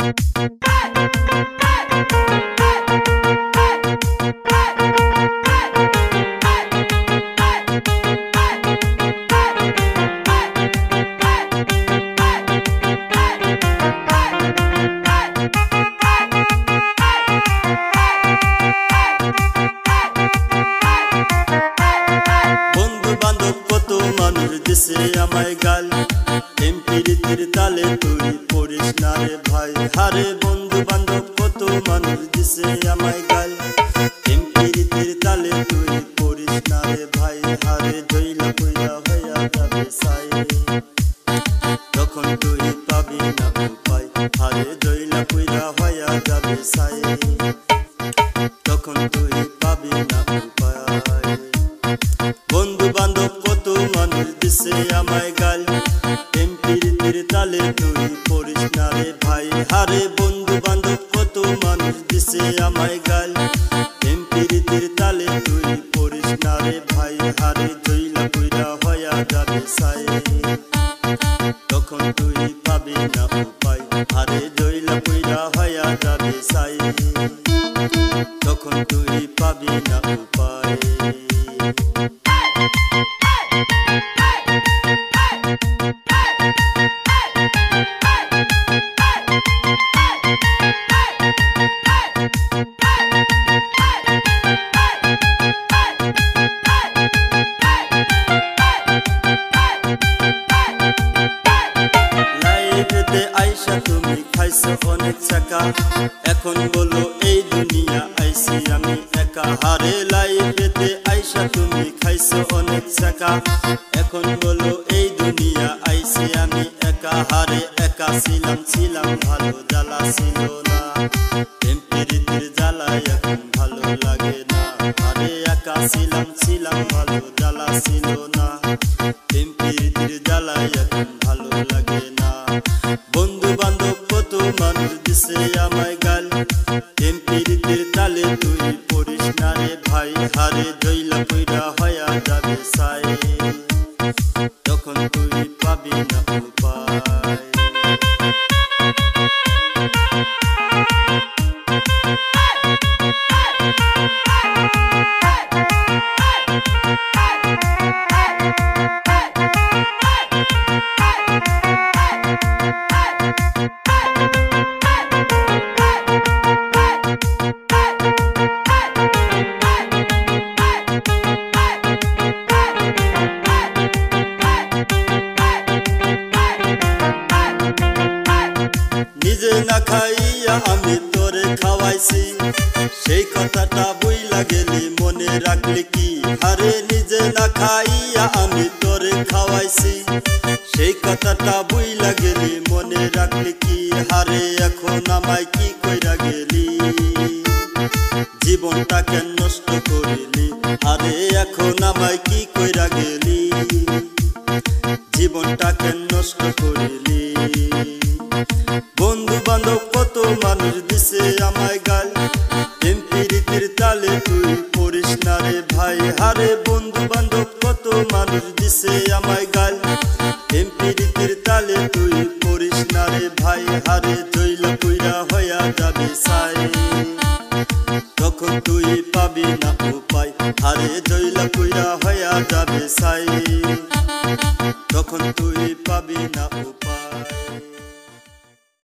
দিছে আমায় গাল এমপিরিতির তালে তুই পড়িস না রে ভাই। হারে বন্ধু বান্ধব কত মানুষ দিছে আমায় গাল এমপিরিতির তালে তুই পড়িস না রে ভাই। হারে জইলা কইরা হইয়া যাবে সাই তখন তুই পাবি না উপায়। হারে জইলা কইরা হইয়া যাবে সাই তখন তুই পাবি না উপায়। বন্ধু বান্ধব কত মানুষ দিছে আমায় গাল এমপিরিতির তালে তুই পড়িস না রে ভাই। হারে বন্ধু বান্ধব কত মানুষ দিছে আমায় গাল এমপিরিতির তালে তুই পড়িস না রে ভাই। হারে জইলা কইরা হইয়া যাবে সাই তখন তুই পাবি না উপায়। হারে জইলা কইরা হইয়া যাবে সাই তখন তুই পাবি না উপায়। লাইফেতে আইসা তুমি খাইছো অনেক চাকা এখন বলো এই দুনিয়া আইছি আমি একা। হারে লাইফেতে আইসা তুমি খাইছো অনেক চাকা এখন বলো এই দুনিয়া আইছি আমি একা। হারে একা ছিলাম ভালো জ্বালা ছিল না এমপিরিতির জ্বালা এখন ভালো লাগে না। হারে একা ছিলাম ভালো জ্বালা ছিল না এমপিরিতির জ্বালা এখন ভালো লাগে না। বন্ধু বান্ধব কত মানুষ দিছে আমায় গাল এমপিরিতির তালে তুই পড়িস না রে ভাই। হারে জইলা কইরা হইয়া যাবে সাই তখন তুই পাবি না উপায়। নিজে না খাইয়া আমি তোরে খাওয়াইছি সেই কথাটা বইলা গেলি মনে রাখলি কি। হারে নিজে না খাইয়া আমি তোরে খাওয়াইছি সেই কথাটা বইলা গেলি মনে রাখলি কি। হারে এখন আমায় কি কইরা গেলি জীবনটা কেন নষ্ট করিলি। হারে এখন আমায় কি কইরা গেলি জীবনটা কেন নষ্ট করিলি। বন্ধু বান্ধব কত মানুষ দিছে আমায় গাল এমপিরিতির তালে তুই পড়িস না রে ভাই। হারে বন্ধু বান্ধব কত মানুষ দিছে আমায় গাল এমপিরিতির তালে তুই পড়িস না রে ভাই। হারে জইলা কইরা হইয়া যাবে সাই তখন তুই পাবি না উপায়। হারে জইলা কইরা হইয়া যাবে সাই তখন তুই পাবি না উপায়।